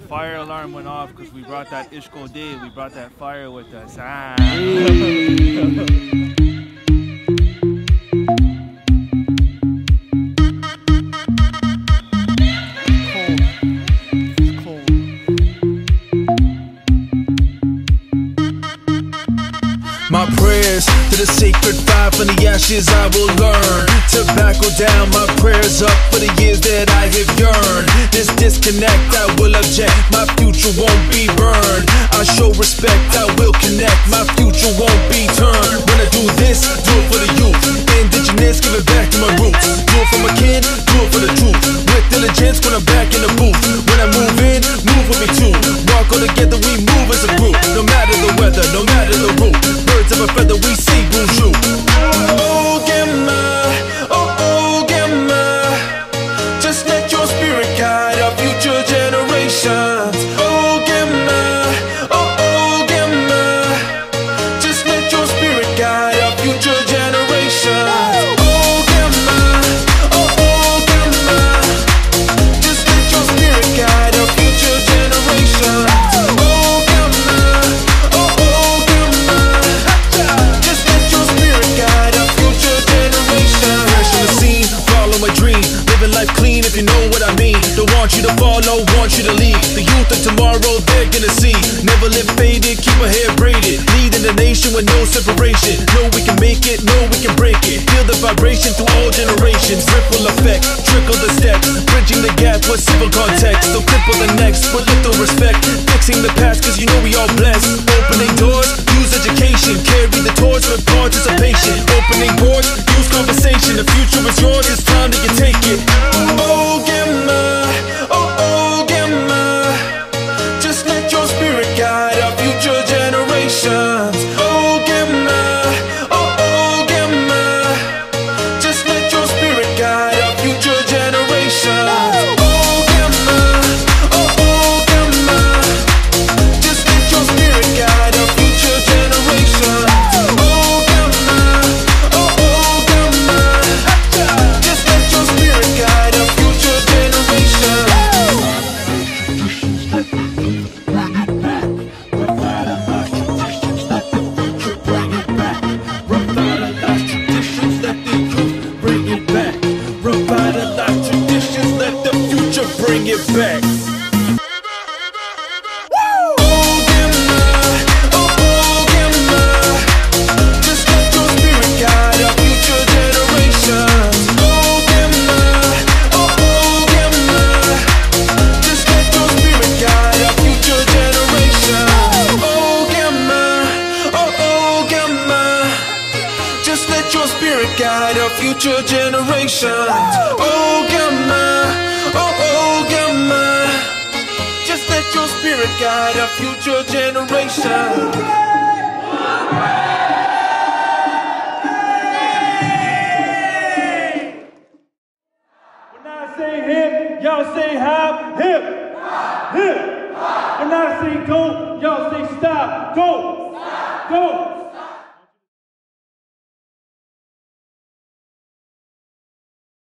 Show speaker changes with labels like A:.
A: fire alarm went off because we brought that Ishko Day. We brought that fire with us. Ah.
B: My prayers to the sacred fire, from the ashes I will learn. Tobacco down, my prayers up for the years that I have yearned. This disconnect, I will object, my future won't be burned. I show respect, I will connect, my future won't be turned. When I do this, do it for the youth. Indigenous, give it back to my roots. Do it for my kin, do it for the truth. With diligence when I'm back in the booth. When I move in, move with me too. Walk all together, we move as a group. No matter the weather, no matter the route. Birds of a feather, we see bonjour. Oh, Gamma, oh, Gamma. Just let your spirit guide our future generations. Oh, Gamma, oh, Gamma. Just let your spirit guide our future generations. Oh, Gamma, oh, Gamma. Just let your spirit guide our future generations. Life clean if you know what I mean. Don't want you to follow, want you to lead. The youth of tomorrow, they're gonna see. Never live faded, keep our hair braided. Leading the nation with no separation. Know we can make it, know we can break it. Feel the vibration through all generations. Ripple effect, trickle the steps. Bridging the gap with civil context. Don't cripple the next, but little respect. Fixing the past, cause you know we all blessed. Opening doors, use education. Carry the torch with participation. Opening boards, use conversation. The future is yours, it's time that you take it. Oh, Gamma, oh, Gamma. Just let your spirit guide our future generations. Oh, Gamma, oh, Gamma. Just let your spirit guide our future generations. Oh, Gamma, oh, Gamma. Just let your spirit guide our future generations. Oh, Gamma, oh, Gamma. Just let your spirit guide our future generations. Traditions, let the youth bring it back. Revitalize traditions, let the future bring it back. Guide our future generations. Oh, Gamma, oh, Gamma. Just let your spirit guide our future generations.
C: When I say hip, y'all say hop, hip, hip. When I say go, y'all say stop, go, go.